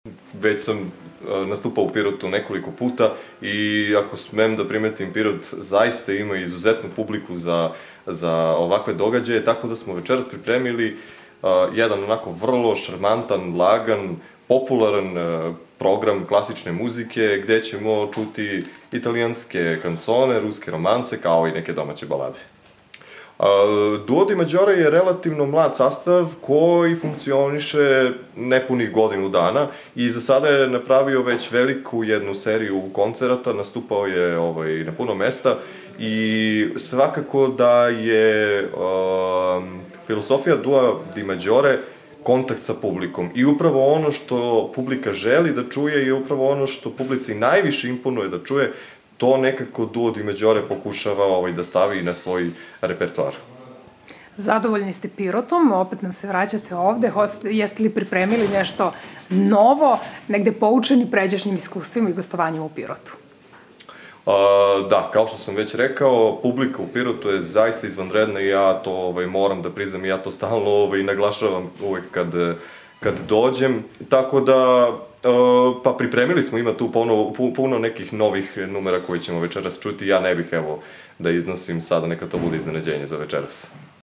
Već sam nastupao u Pirotu nekoliko puta i ako smem da primetim, Pirot zaista ima izuzetnu publiku za ovakve događaje, tako da smo večeras pripremili jedan onako vrlo šarmantan, lagan, popularan program klasične muzike gde ćemo čuti italijanske kancone, ruske romance kao i neke domaće balade. Duo Di Mađore je relativno mlad sastav koji funkcioniše nepunih godinu dana i za sada je napravio već veliku jednu seriju koncerata, nastupao je na puno mesta i svakako da je filosofija Duo Di Mađore kontakt sa publikom i upravo ono što publika želi da čuje i upravo ono što publici najviše imponuje da čuje, to nekako Duo Di Mađore pokušava da stavi na svoj repertoar. Zadovoljni ste Pirotom, opet nam se vraćate ovde. Jeste li pripremili nešto novo, negde poučeni pređašnjim iskustvima i gostovanjima u Pirotu? Da, kao što sam već rekao, publika u Pirotu je zaista izvanredna i ja to moram da priznam i ja to stalno naglašavam uvek kad dođem, tako da pa pripremili smo, ima tu puno nekih novih numera koje ćemo večeras čuti, ja ne bih da iznosim sada, neka to bude iznenađenje za večeras.